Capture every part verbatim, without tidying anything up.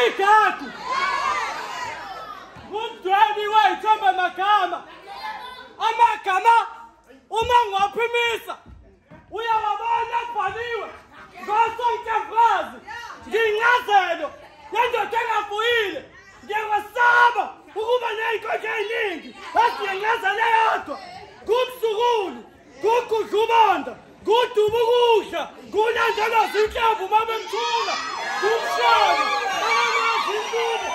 Ngikaku ngumdwebi wayithomba magama amagama uma ngiwaphimisa uyawabona abhaliwe ngosonkyamfrazi ngincazelo yendoda engavuyile ngiyawasaba ukuba ney'nkonzo ey'ningi eziyencazelo eyodwa ngumsukulu ngugudlubanda nguduba ukudla ngulandelwa zinhlamvu uma bemthula ngumshana akakwazi intubo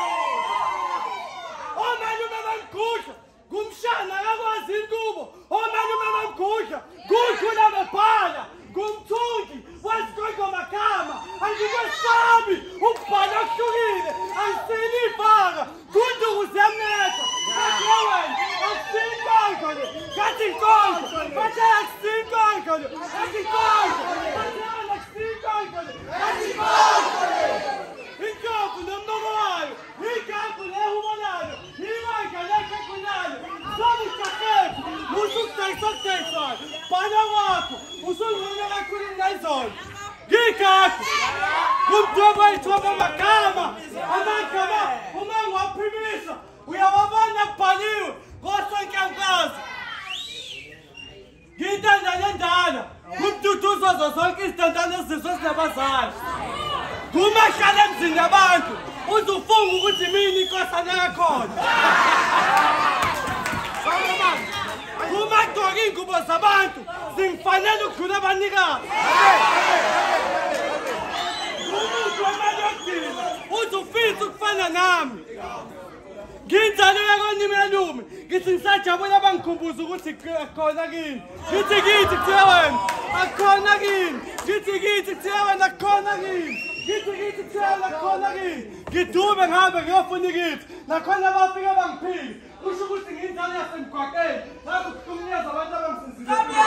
omalume bamgudla ngumshana akakwazi intubo omalume bamgudla gudlula bebhala ngumthungi wezinkondlo magama angikwesabi ukubhala okuhlukile angisili ibhaka kunduku ziyamnetha kahle wena akusili inkondlo le ngathi inkondlo bathe akusili inkondlo le ngathi inkondlo bathe akusili inkondlo le ngathi inkondlo inkomo nomnoko wayo igambu lehubo layo iwandla lekhekho layo sobujahefu musukudayisokudayiswayo bhala kwakho usungcono kakhulu kunayizona ngikaku ngumdwebi wayithomba amagama amagama uma ngiwaphimisa uyawabona kubhaliwe ngosonkyamfrazi ngiyintandane endala ngumduduzo zonke izintandane ezizwe ezinabazali ngumahlala emzini yabantu uzufunga ukuthi mina inkosana yakhona kumagcoka iy'ngubo zabantu zingifanele ukudlula abanikazi umuntu wemali yokugcina uzufisa ukufana nami ngiyinzalo yakonimelume ngithi ngisajabula abangikhumbuza ukuthi akukhona kini ngithi kithi kuthiwa wena akukhona kini ngithi kithi kuthiwa wena akukhona kini ngithi kithi kuthiwa wena akukhona kini ngidube ngabe ngiyofuna ikithi nakhona bafike bangiphile kusho ukuthi ngiyinzalo yasemgwaqeni ngabe kuhlukunyeza abantu abangisizile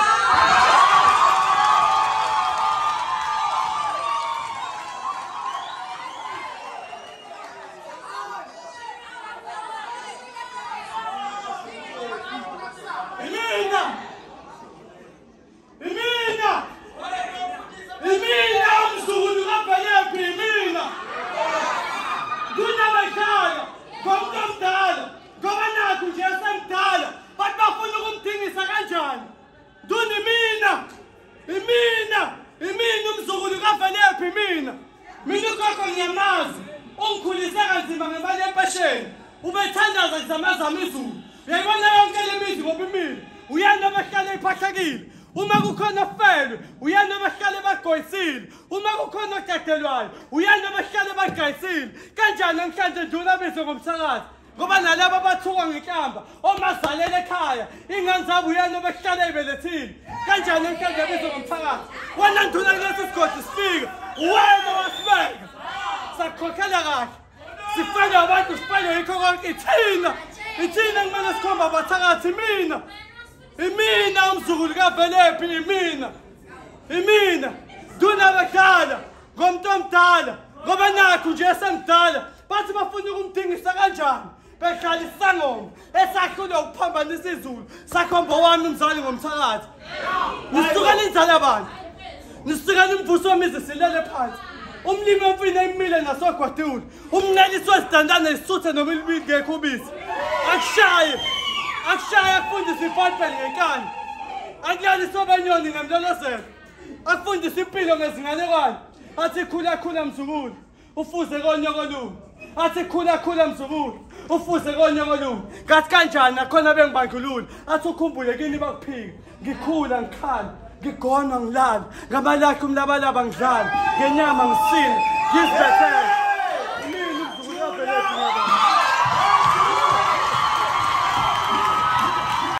ubethandaza kuzamazama izulu uyayibona yonke le mizi ngoba imile uyena abahlale iphahlakile uma kukhona ofelwe uyena abahlale bagoyisile uma kukhona odadelwayo uyena abahlale bagayisile kanjani namhlanje nduna bizwe ngomsakazi ngoba nalabo abathukwa ngenhlamba omazalela ekhaya ingane zabo uyena abahlale ey'belethile kanjani namhlanje bizwe ngomsakazi wena nduna kulesi sigodi sifika uwena wasibeka sakukhokhela kahle sifane abantu sifane yikho konke ithina ithina kumele sikhomba abathakathi mina imina umzukulu kaVelephi imina imina nduna abadala ngomuntu omdala ngoba nakho nje esemdala bathi bafuna ukumdingisa kanjani behlala isangoma esahlule ukuphambanisa izulu sakhomba wami umzali ngomthakathi nisukela inzala abantu nisukela imvuso wemizi silele phansi umlimi wemfino emile nasogwadule umnelisi wezidandane isuthe noma ngekho ubisi akushaye akushaye akufundisa ifalipeli ngenkani akulalisa abanyoni ngemlolozelo akufundisa impilo ngezinganekwane athi khula khula mzukulu ufuze konyoko lungu athi khula khula mzukulu ufuze konyoko lungu ngathi kanjani nakhona bengibandlulula athi ukhumbule kini bakuphika ngikhula ngikhala ngigona ngilala ngamalakhe umlabalaba ngidlala ngenyama ngisile ngizibethele